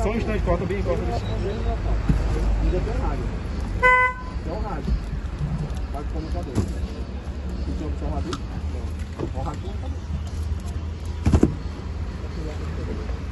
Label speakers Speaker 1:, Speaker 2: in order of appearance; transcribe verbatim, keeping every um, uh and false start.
Speaker 1: Só um instante, corta bem, corta bem. Ainda tem rádio. Tem um rádio. Vai pro computador. Se tem opção rádio? Não. O rádio não tá.